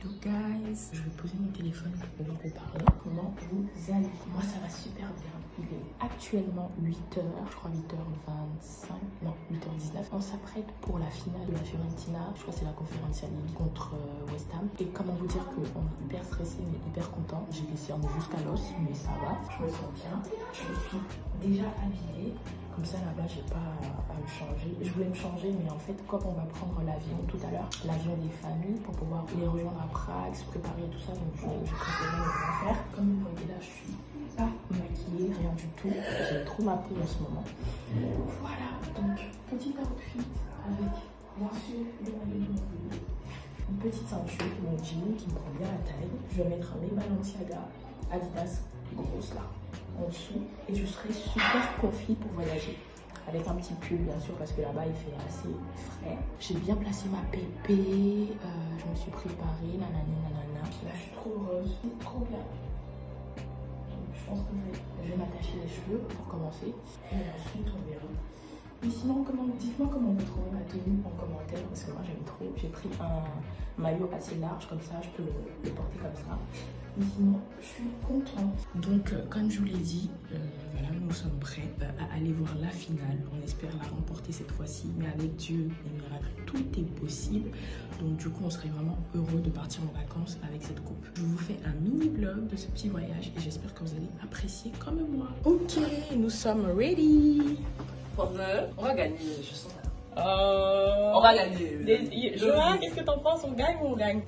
Hello guys, je vais poser mon téléphone pour vous parler. Comment vous allez? Moi ça va super bien. Il est actuellement 8h, je crois 8h25, non 8h19. On s'apprête pour la finale de la Fiorentina. Je crois que c'est la Conference League contre West Ham. Et comment vous dire qu'on est hyper stressé mais hyper content. J'ai des cernes jusqu'à l'os mais ça va. Je me sens bien. Je suis déjà habillée. Comme ça là-bas j'ai pas à me changer. Je voulais me changer mais en fait comme on va prendre l'avion tout à l'heure, l'avion des familles pour pouvoir les rejoindre à Prague, se préparer tout ça, donc j'ai préféré ne pas faire. Comme vous voyez là je suis pas maquillée, rien du tout. J'ai trop ma peau en ce moment. Voilà, donc petit outfit avec bien sûr le maillot de mon bleu, une petite ceinture, mon jean qui me prend bien la taille. Je vais mettre mes Balenciaga Adidas grosses là en dessous et je serai super confie pour voyager avec un petit pull bien sûr parce que là-bas il fait assez frais. J'ai bien placé ma pépé, je me suis préparée, nanani nanana. Là je suis trop heureuse, c'est trop bien. Donc, je pense que je vais m'attacher les cheveux pour commencer et ensuite on verra. Mais sinon, dites-moi comment vous trouvez ma tenue en commentaire parce que moi j'aime trop. J'ai pris un maillot assez large comme ça, je peux le porter comme ça. Mais sinon, je suis contente. Donc, comme je vous l'ai dit, voilà, nous sommes prêts à aller voir la finale. On espère la remporter cette fois-ci, mais avec Dieu, les miracles, tout est possible. Donc, du coup, on serait vraiment heureux de partir en vacances avec cette coupe. Je vous fais un mini-vlog de ce petit voyage et j'espère que vous allez apprécier comme moi. Ok, nous sommes ready. On va gagner, je sens ça. On va gagner. Joanne, qu'est-ce que t'en penses? On gagne ou on gagne?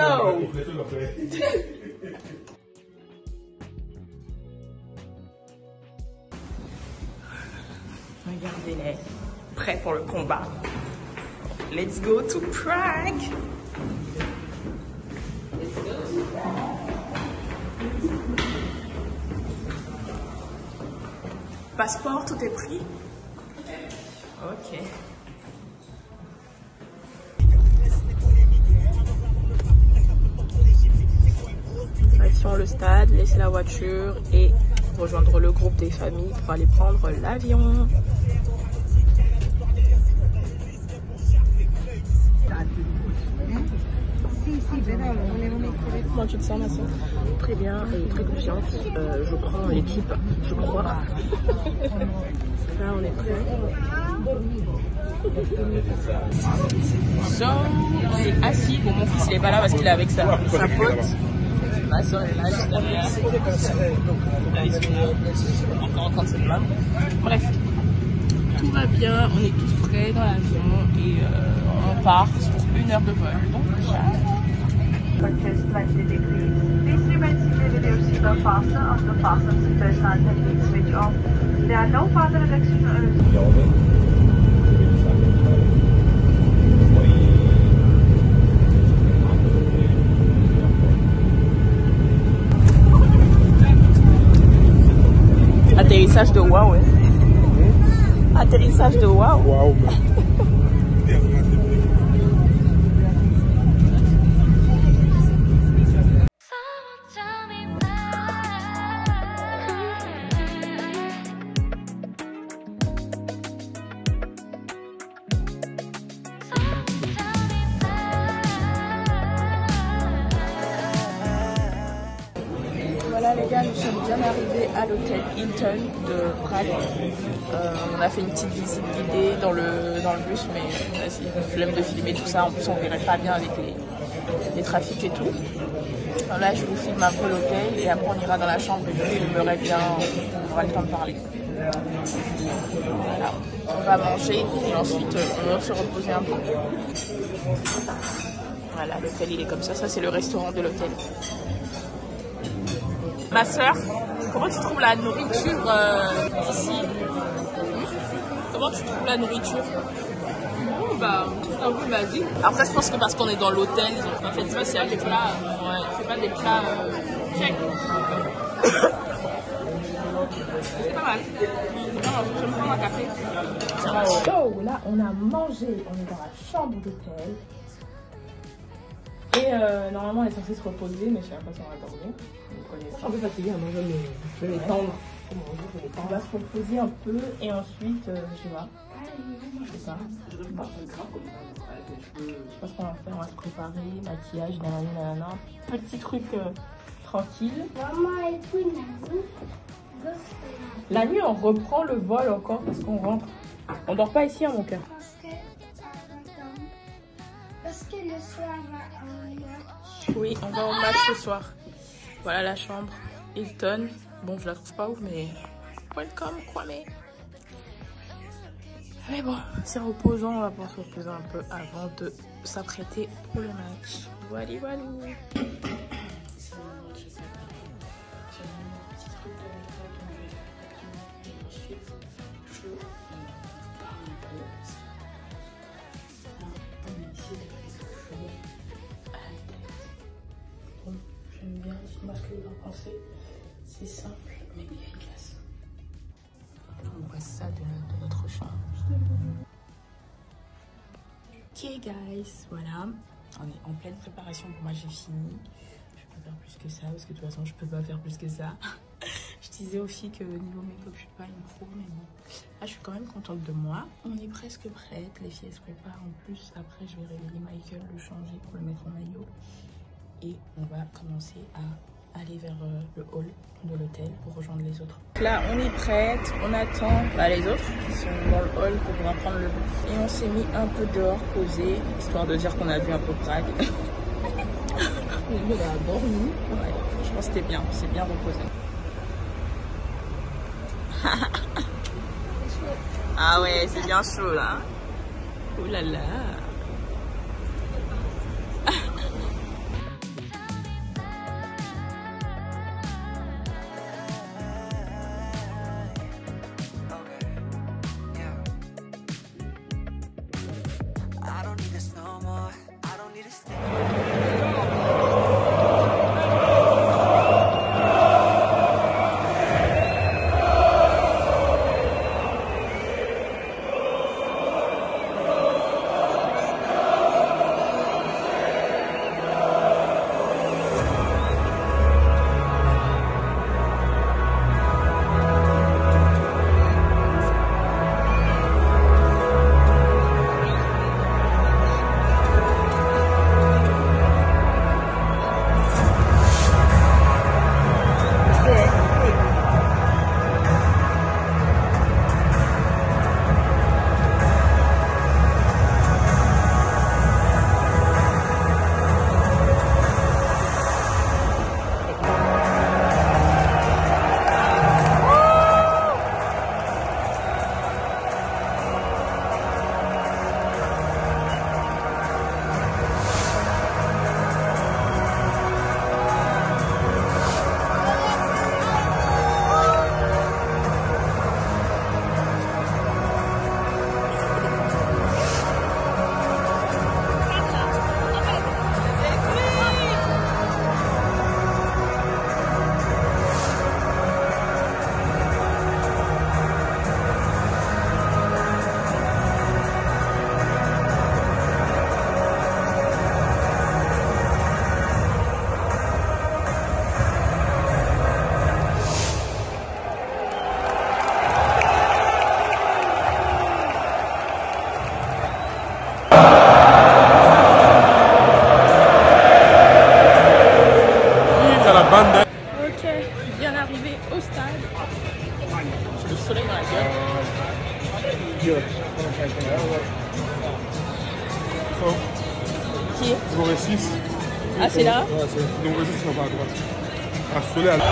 Regardez-les, prêts pour le combat. Let's go to Prague. Passeport, tout est pris? Ok. Direction le stade, laisser la voiture et rejoindre le groupe des familles pour aller prendre l'avion. Comment tu te sens, ma soeur? Très bien et très confiante. Je prends l'équipe, je crois. Là, on est prêt. So, on est assis. Bon, mon fils, il est pas là parce qu'il est avec sa pote. Ma soeur est là juste derrière. Là, ils sont encore en train de se plaindre. Bref, tout va bien. On est tous prêts dans l'avion et on part pour 1 heure de vol. Donc, Please remain seated with your seatbelt fastened until the fasten seatbelt signs have been switched off. There are no further restrictions. Atterrissage de waouh, ouais. Atterrissage de waouh. Waouh. Voilà les gars, nous sommes bien arrivés à l'hôtel Hilton de Prague. On a fait une petite visite guidée dans le bus, mais vas-y, flemme de filmer tout ça. En plus, on verrait pas bien avec les trafics et tout. Alors là, je vous filme un peu l'hôtel et après on ira dans la chambre et je filmerai bien, on aura le temps de parler. Voilà, on va manger et ensuite on va se reposer un peu. Voilà, l'hôtel il est comme ça, c'est le restaurant de l'hôtel. Ma soeur, comment tu trouves la nourriture ici? Comment tu trouves la nourriture? Bah, c'est un peu basique. Après, je pense que parce qu'on est dans l'hôtel, en fait, tu vois, c'est des plats. Ouais, c'est pas des plats tchèques. C'est pas mal. Je vais me prendre un café. So, là, on a mangé, on est dans la chambre d'hôtel. Et normalement, elle est censée se reposer, mais je sais pas si on va dormir. Je suis un peu fatiguée à manger, mais je vais l'étendre. On va se reposer un peu et ensuite, je sais pas. Je sais pas. Je pense qu'on va faire, on va se préparer, maquillage, nanana. Petit truc tranquille. La nuit, on reprend le vol encore parce qu'on rentre. On dort pas ici, hein, mon cœur. Parce que le soir, on va match. Oui, on va au match ce soir. Voilà la chambre. Hilton. Bon, je la trouve pas ouf, mais welcome, Kwame. Mais bon, c'est reposant. On va pouvoir se reposer un peu avant de s'apprêter pour le match. Voilà, voilà. J'aime bien, dites-moi ce que vous en pensez. C'est simple mais efficace. On voit ça de notre chambre. Ok guys, voilà. On est en pleine préparation. Pour moi j'ai fini. Je peux pas faire plus que ça parce que de toute façon je peux pas faire plus que ça. Je disais aux filles que niveau make-up je suis pas une pro, mais bon. Là je suis quand même contente de moi. On est presque prête. Les filles elles se préparent en plus. Après je vais réveiller Michael, le changer pour le mettre en maillot. Et on va commencer à aller vers le hall de l'hôtel pour rejoindre les autres. Là, on est prête, on attend les autres qui sont dans le hall pour pouvoir prendre le bus. Et on s'est mis un peu dehors, posé, histoire de dire qu'on a vu un peu Prague. On a dormi. Ouais, je pense que c'était bien, on s'est bien reposé. Ah ouais, c'est bien chaud là. Oh là là. Ok, bien arrivé au stade. J'ai le soleil dans la gueule. Qui est Numéro 6. Ah, c'est là? Ouais, c'est numéro 6, on va à droite. Ah, soleil à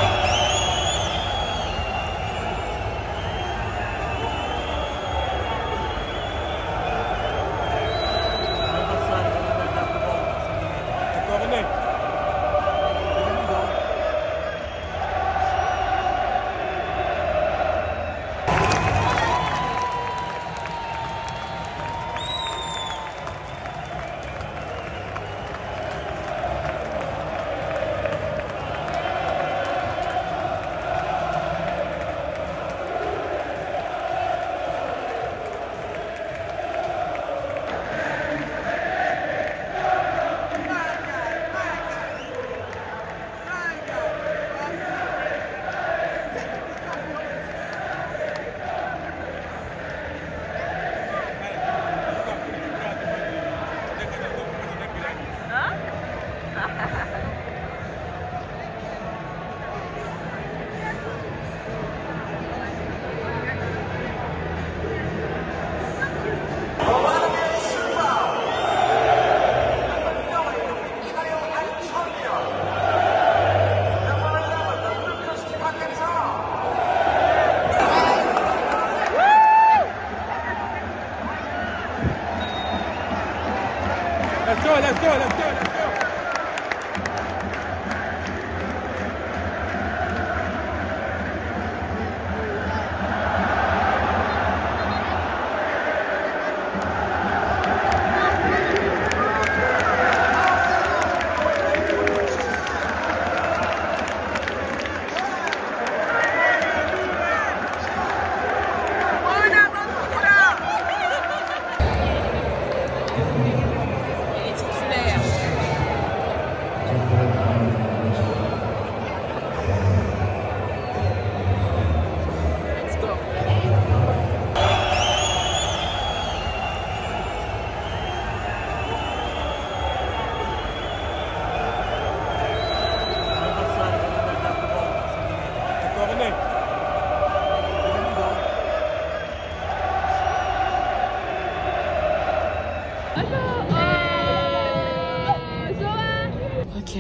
Ok.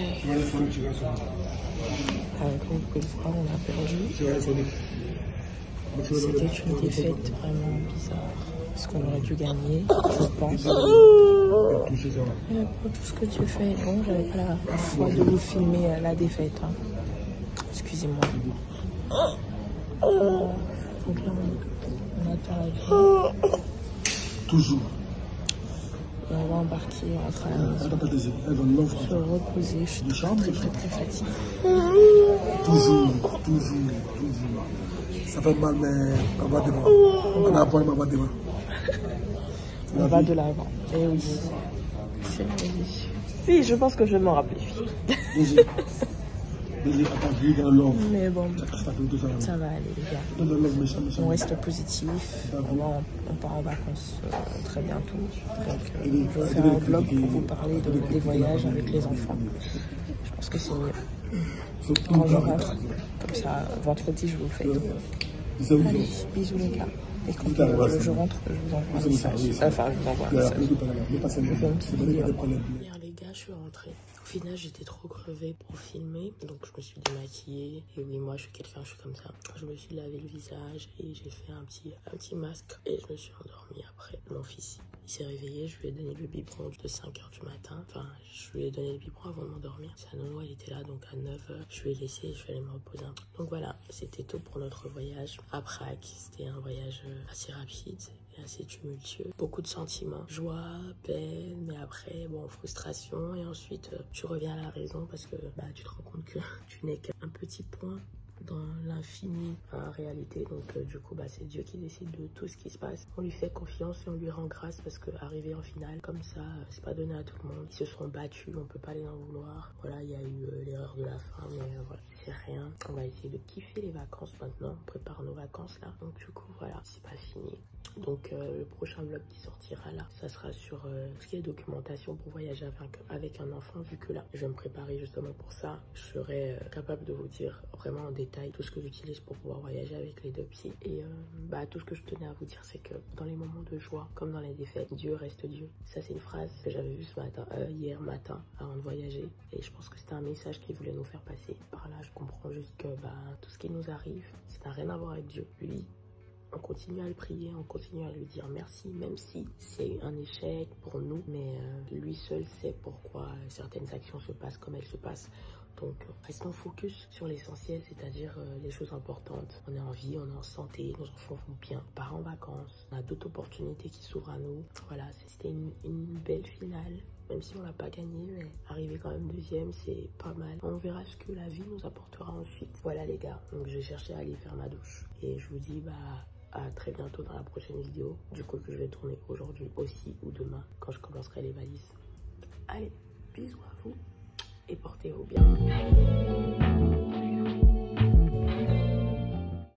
Comme vous pouvez le voir, on a perdu. C'était une défaite vraiment bizarre. Parce qu'on aurait dû gagner, je pense. Pour tout ce que tu fais, bon, j'avais pas la foi de vous filmer la défaite. Hein. Excusez-moi. Donc là, on attend l'avion. Toujours. Et on va embarquer, on rentre à la maison. Se reposer, je suis très fatiguée. Toujours. Ça fait mal, mais on va devant. On a avant, on va devant. On va de l'avant. Eh oui. C'est magnifique. Si, je pense que je vais m'en rappeler. Mais bon, ça va aller, les gars. On reste positif. Vraiment, on part en vacances très bientôt. Donc, je vais faire un vlog pour vous parler des voyages avec les enfants. Je pense que c'est mieux. Quand je rentre, comme ça, vendredi, je vous fais. Allez, bisous les gars. Et quand je rentre, je vous envoie un message. Enfin, je vous envoie un message. Je fais une petite vidéo. Hier les gars, je suis rentrée. Au final, j'étais trop crevée pour filmer, donc je me suis démaquillée. Et oui, moi, je suis quelqu'un, je suis comme ça. Je me suis lavé le visage et j'ai fait un petit masque. Et je me suis endormie après. Mon fils, il s'est réveillé, je lui ai donné le biberon de 5h du matin. Enfin, je lui ai donné le biberon avant de m'endormir. Sa nounou, elle était là, donc à 9h. Je lui ai laissé, je vais aller me reposer un peu. Donc voilà, c'était tout pour notre voyage à Prague. C'était un voyage assez rapide et assez tumultueux. Beaucoup de sentiments, joie, peine, mais après, bon, frustration. Et ensuite, tu reviens à la raison parce que bah, tu te rends compte que tu n'es qu'un petit point dans l'infini en réalité. Donc du coup, bah, c'est Dieu qui décide de tout ce qui se passe. On lui fait confiance et on lui rend grâce parce que arriver en finale comme ça, c'est pas donné à tout le monde. Ils se sont battus, on peut pas les en vouloir. Voilà, il y a eu l'erreur de la fin, mais voilà, c'est rien. On va essayer de kiffer les vacances maintenant. On prépare nos vacances là. Donc du coup, voilà, c'est pas fini. Donc le prochain vlog qui sortira là, ça sera sur ce qui est documentation pour voyager avec un enfant, vu que là, je vais me préparer justement pour ça. Je serai capable de vous dire vraiment en détail tout ce que j'utilise pour pouvoir voyager avec les deux petits. Et bah, tout ce que je tenais à vous dire, c'est que dans les moments de joie, comme dans les défaites, Dieu reste Dieu. Ça, c'est une phrase que j'avais vue ce matin, hier matin, avant de voyager. Et je pense que c'était un message qu'il voulait nous faire passer. Par là, je comprends juste que bah, tout ce qui nous arrive, ça n'a rien à voir avec Dieu. Lui, on continue à le prier, on continue à lui dire merci, même si c'est un échec pour nous, mais lui seul sait pourquoi certaines actions se passent comme elles se passent. Donc restons focus sur l'essentiel, c'est-à-dire les choses importantes. On est en vie, on est en santé, nos enfants vont bien, on part en vacances, on a d'autres opportunités qui s'ouvrent à nous. Voilà, c'était une belle finale. Même si on l'a pas gagné, mais arriver quand même deuxième, c'est pas mal. On verra ce que la vie nous apportera ensuite. Voilà les gars, donc je vais chercher à aller faire ma douche. Et je vous dis bah à très bientôt dans la prochaine vidéo. Du coup que je vais tourner aujourd'hui aussi ou demain quand je commencerai les valises. Allez, bisous à vous et portez-vous bien.